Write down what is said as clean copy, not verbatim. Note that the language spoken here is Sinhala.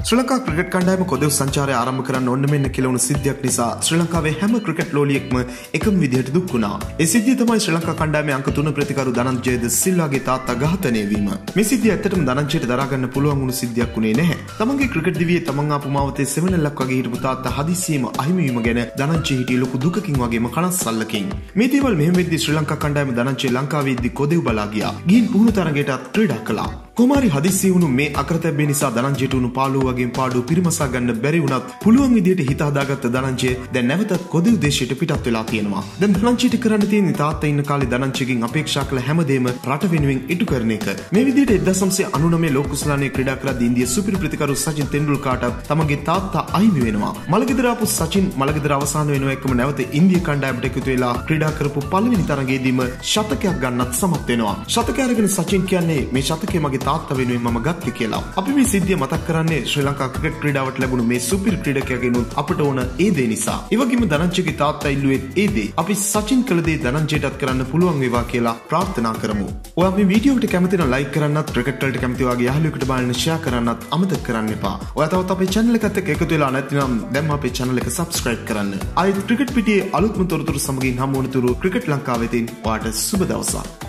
ශ්‍රී ලංකා ක්‍රිකට් කණ්ඩායම කොදෙව් සංචාරය ආරම්භ කරන්න ඕන මෙන්න කියලා වුණු සිද්ධියක් නිසා ශ්‍රී ලංකාවේ හැම ක්‍රිකට් ලෝලියෙක්ම එකම විදිහට දුක් වුණා. ඒ සිද්ධිය තමයි ශ්‍රී ලංකා කණ්ඩායමේ අංක 3 ප්‍රතිකරු ධනංජය ද සිල්වාගේ තාත්තා ඝාතනය වීම. මේ සිද්ධිය ඇත්තටම ධනංජයට දරා ගන්න පුළුවන් වුණු සිද්ධියක් උනේ නැහැ. තමන්ගේ ක්‍රිකට් දිවියේ තමන් ආපු මාවතේ සෙවණැල්ලක් වගේ හිටපු තාත්තා හදිසියෙම අහිමි වීම ගැන ධනංජය හිටියේ ලොකු දුකකින් වගේම කනස්සල්ලකින්. මේ දේවල් මෙහෙම වෙද්දී ශ්‍රී ලංකා කණ්ඩායම ධනංජය ලංකාවේ ඉද්දි කොදෙව් බලා ගියා. ගිහින් පුහුණු තරගයටත් ක්‍රීඩා කළා. කොමාරි හදිස්සි වුණු මේ අකරතැබ්බේ නිසා ධනංජයට වුණු පාළුව වගේ පාඩු පිරිමසා ගන්න බැරි වුණත් පුළුවන් විදියට හිත හදාගත්ත ධනංජය දැන් නැවතත් කොදෙව් දේශයට පිටත් වෙලා තියෙනවා. දැන් ධනංජයට කරන්න තියෙන තාත්තා ඉන්න කාලේ ධනංජයගෙන් අපේක්ෂා කළ හැමදේම රට වෙනුවෙන් ඉටු කරන එක. මේ විදියට 1999 ලෝක කුසලානේ ක්‍රීඩා කරද්දී ඉන්දියා සුපිරි ප්‍රතිකරු සචින් තෙන්ඩුල්කර්ට තමගේ තාත්තා අහිමි වෙනවා. මලගෙදර ආපු සචින් මලගෙදර අවසන් වෙනවා එක්කම නැවත ඉන්දියා කණ්ඩායමට එකතු වෙලා ක්‍රීඩා කරපු පළවෙනි තරගයේදීම ශතකයක් ගන්නත් සමත් වෙනවා. ශතකය අරගෙන සචින් කියන්නේ මේ ශතකය මගේ තාත්තා වෙනුවෙන් මම ගත්තේ කියලා. අපි මේ සිද්ධිය මතක් කරන්නේ ශ්‍රී ලංකා ක්‍රිකට් ක්‍රීඩාවට ලැබුණු මේ සුපිරි ක්‍රීඩකයාගෙනුත් අපට ඕන ඒ දේ නිසා. ඒ වගේම ධනංජයගේ තාත්තා ඉල්ලුවෙත් ඒ දේ. අපි සචින් කළ දේ ධනංජයටත් කරන්න පුළුවන් වේවා කියලා ප්‍රාර්ථනා කරමු. ඔයා මේ වීඩියෝ එකට කැමති නම් ලයික් කරන්නත්, ක්‍රිකට් වලට කැමති වගේ යාළුවෙකුට බලන්න ෂෙයා කරන්නත් අමතක කරන්න එපා. ඔයා තවත් අපේ channel එකත් එක්ක එකතු වෙලා නැත්නම් දැන් අපේ channel එක subscribe කරන්න. ආයෙත් ක්‍රිකට් පිටියේ අලුත්ම තොරතුරු සමගින් හමු වන තුරු ක්‍රිකට් ලංකාවෙන් ඔයාට සුබ දවසක්.